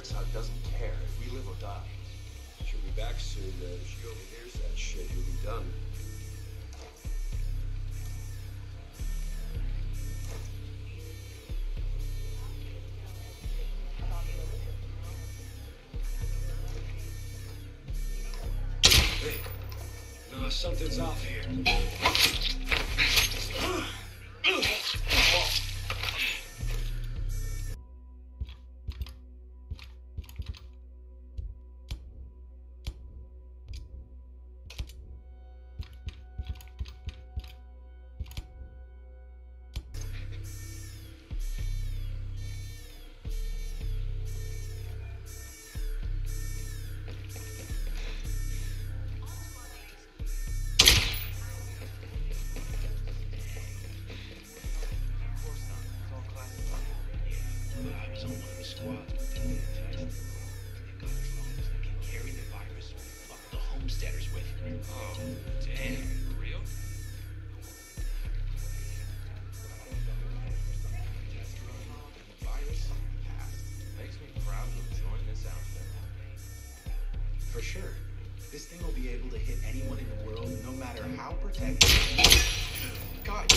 Hut doesn't care if we live or die. She'll be back soon, man. If she overhears that shit, you'll be done. Hey, no, something's off here. For sure. This thing will be able to hit anyone in the world, no matter how protected. God.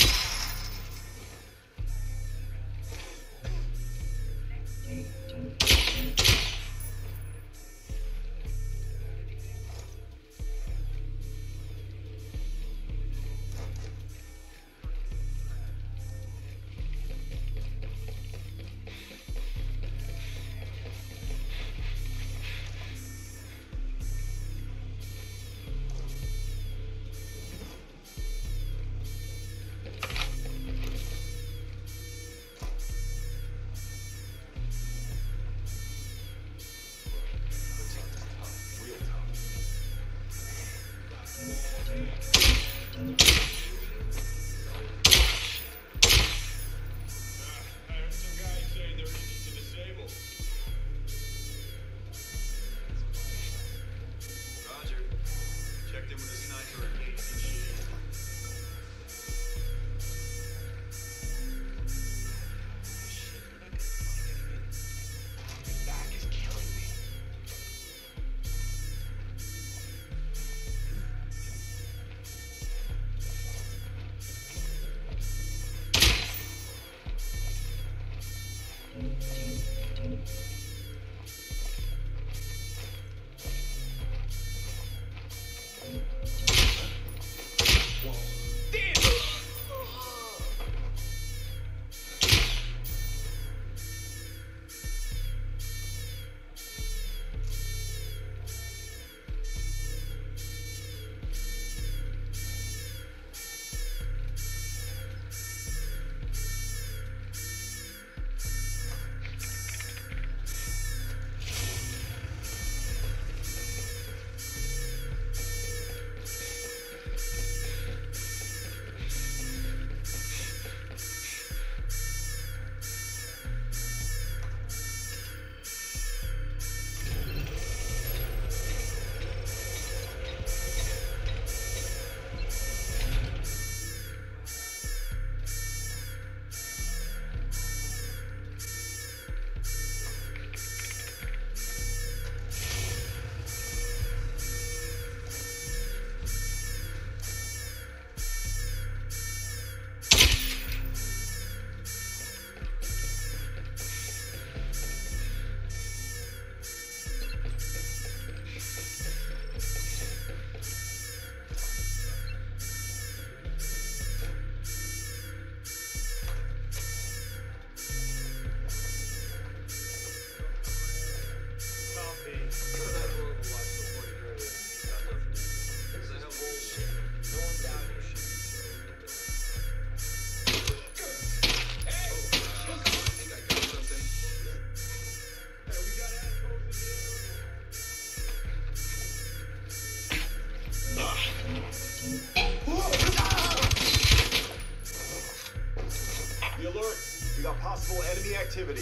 Possible enemy activity.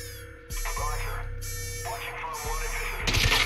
Roger. Watching for wanted visitors.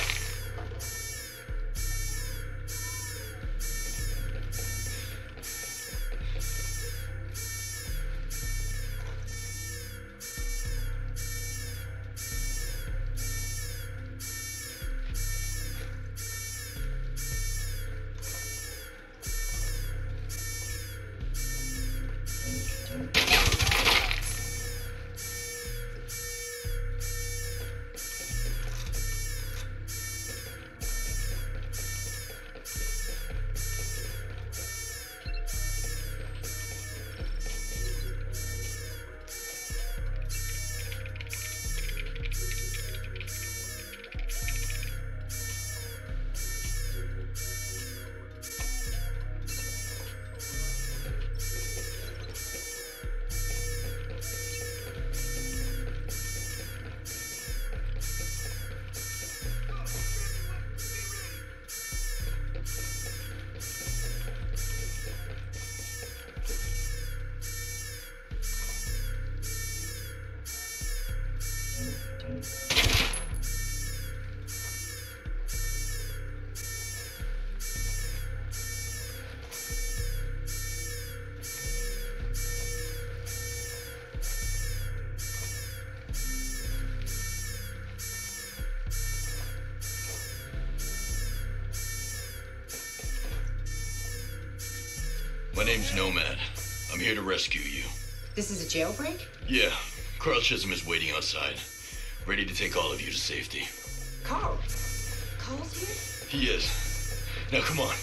My name's Nomad. I'm here to rescue you. This is a jailbreak? Yeah, Carl Chisholm is waiting outside, ready to take all of you to safety. Carl? Carl's here? He is. Now come on.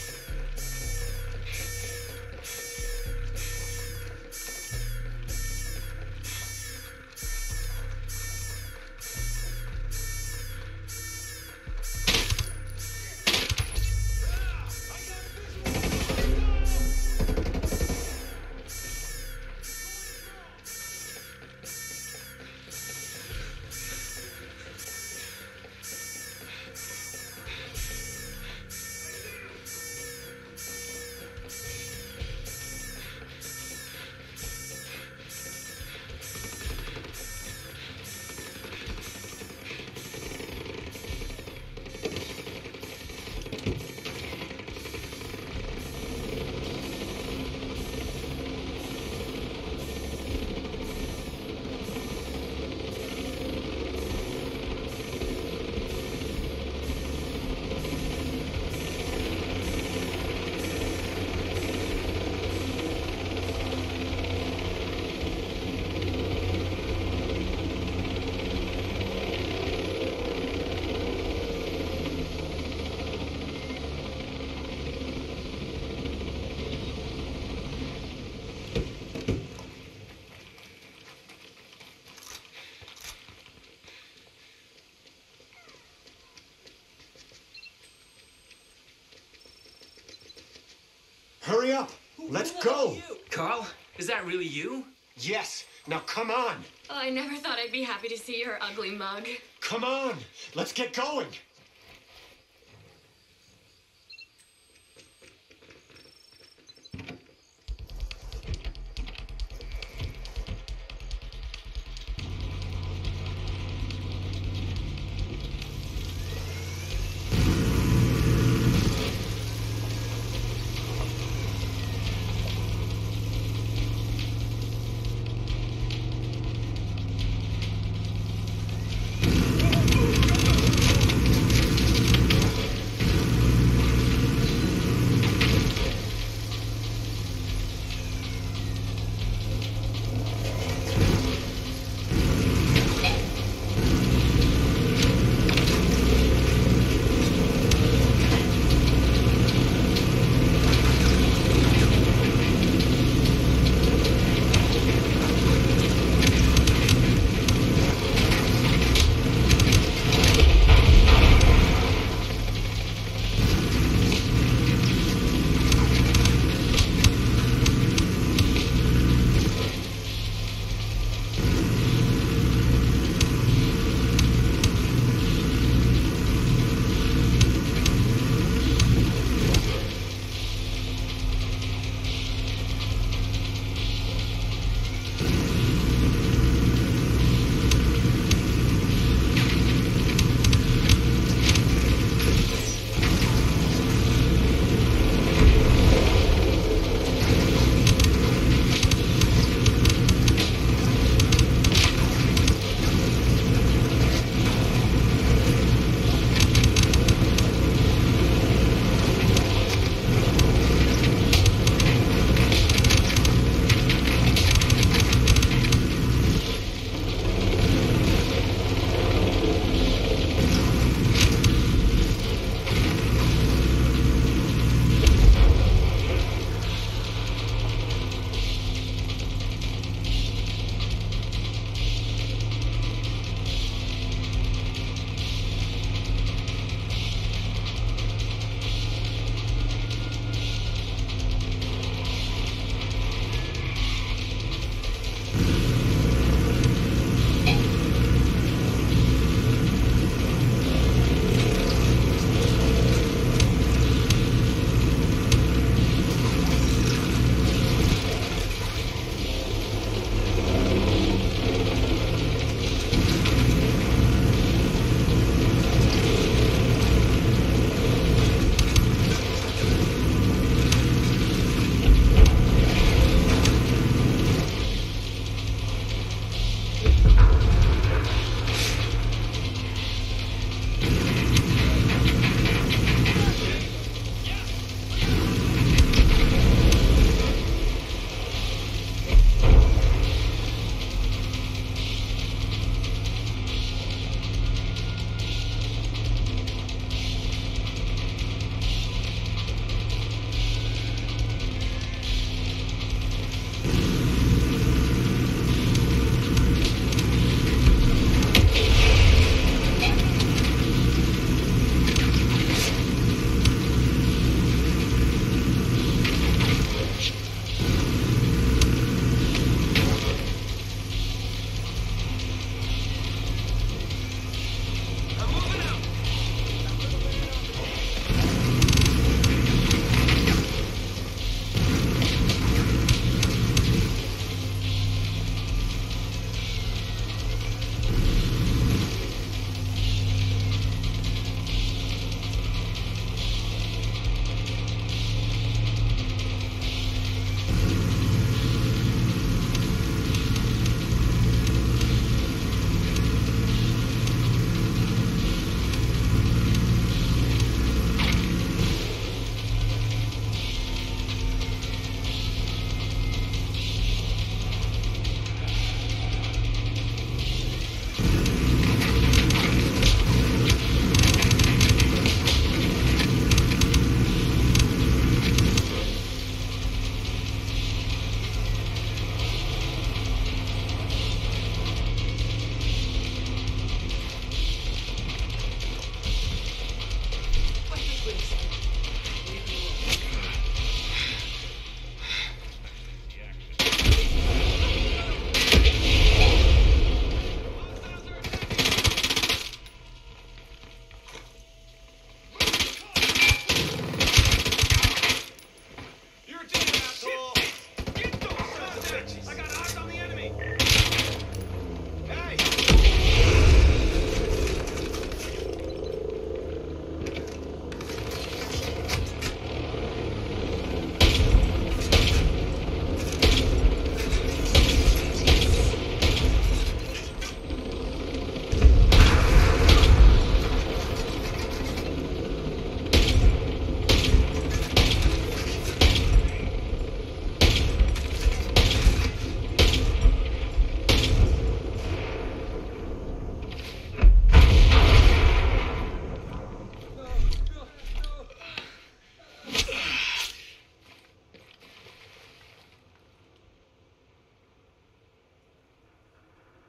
Hurry up! Let's go! Carl, is that really you? Yes! Now come on! Oh, I never thought I'd be happy to see your ugly mug. Come on! Let's get going!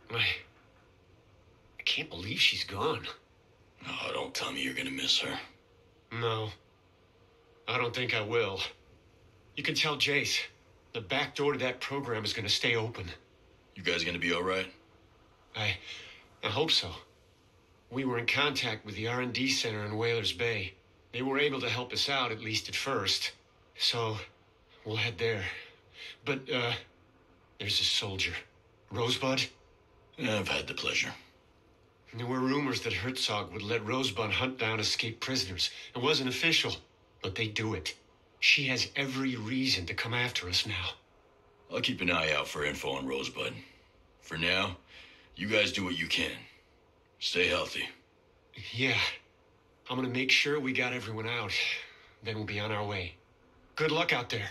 I can't believe she's gone. Oh, don't tell me you're gonna miss her. No. I don't think I will. You can tell Jace. The back door to that program is gonna stay open. You guys gonna be all right? I hope so. We were in contact with the R&D center in Whalers Bay. They were able to help us out, at least at first. So, we'll head there. But, there's a soldier. Rosebud? Yeah, I've had the pleasure. There were rumors that Herzog would let Rosebud hunt down escaped prisoners. It wasn't official, but they do it. She has every reason to come after us now. I'll keep an eye out for info on Rosebud. For now, you guys do what you can. Stay healthy. Yeah. I'm gonna make sure we got everyone out. Then we'll be on our way. Good luck out there.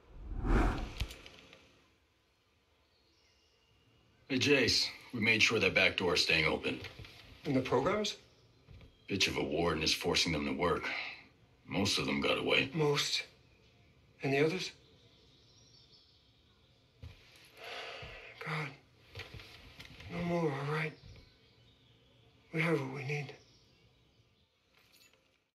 Hey, Jace, we made sure that back door is staying open. And the programs? Bitch of a warden is forcing them to work. Most of them got away. Most. And the others? God. No more, all right? We have what we need.